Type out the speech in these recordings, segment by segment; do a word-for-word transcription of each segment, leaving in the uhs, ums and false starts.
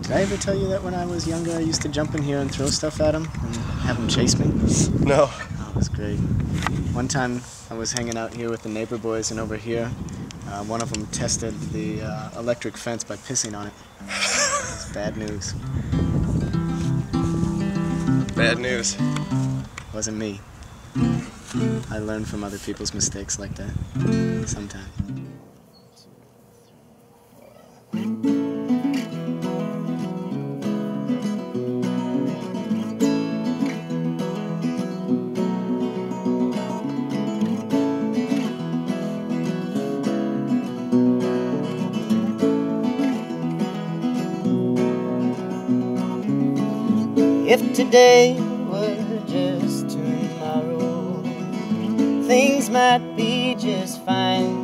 Did I ever tell you that when I was younger I used to jump in here and throw stuff at him and have him chase me? No. Oh, it was great. One time I was hanging out here with the neighbor boys, and over here uh, one of them tested the uh, electric fence by pissing on it. It was bad news. Bad news. Wasn't me. I learn from other people's mistakes like that sometimes. If today were just tomorrow, things might be just fine.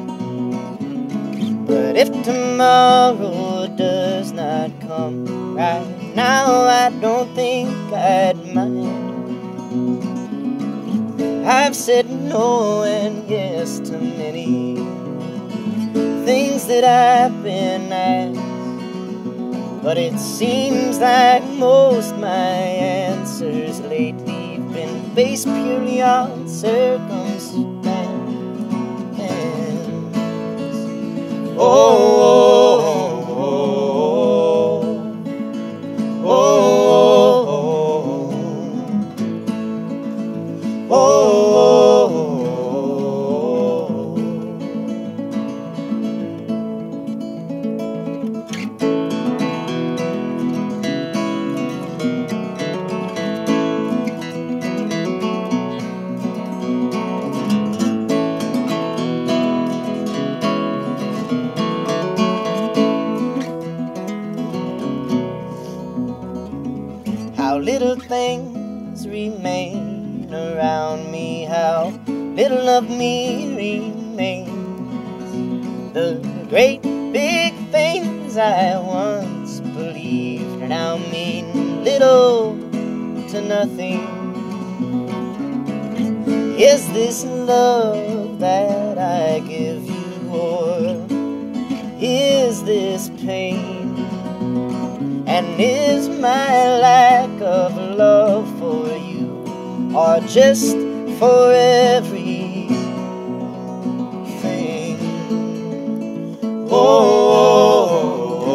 But if tomorrow does not come right now, I don't think I'd mind. I've said no and yes to many things that I've been asked, but it seems like most my answers lately have been based purely on circumstance. Oh, oh, oh, oh, oh, oh, oh. How little things remain around me, how little of me remains. The great big things I once believed now mean little to nothing. Is this love that I give you, or is this pain? And is my lack of love for you, or just for everything? Oh, oh,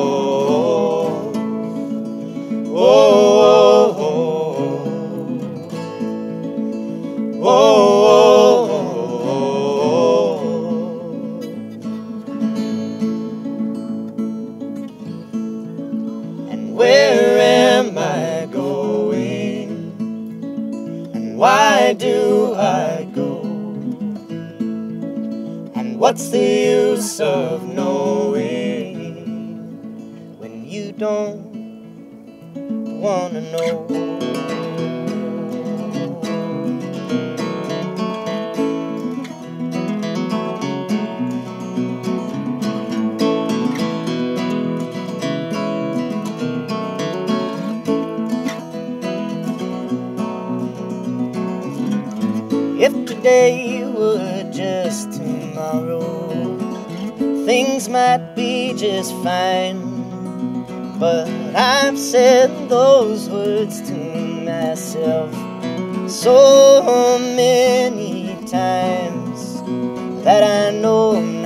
oh, oh, oh, oh, oh. Where am I going? And why do I go? And what's the use of knowing when you don't wanna know? If today were just tomorrow, things might be just fine. But I've said those words to myself so many times that I know